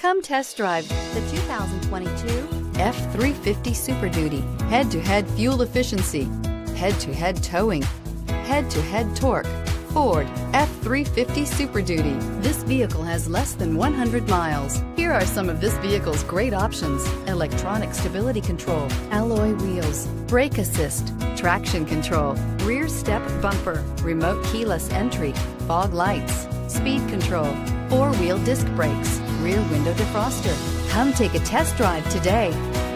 Come test drive the 2022 F-350 Super Duty. Head-to-head fuel efficiency, head-to-head towing, head-to-head torque. Ford F-350 Super Duty. This vehicle has less than 100 miles. Here are some of this vehicle's great options: electronic stability control, alloy wheels, brake assist, traction control, rear step bumper, remote keyless entry, fog lights, speed control, four-wheel disc brakes, rear window defroster. Come take a test drive today.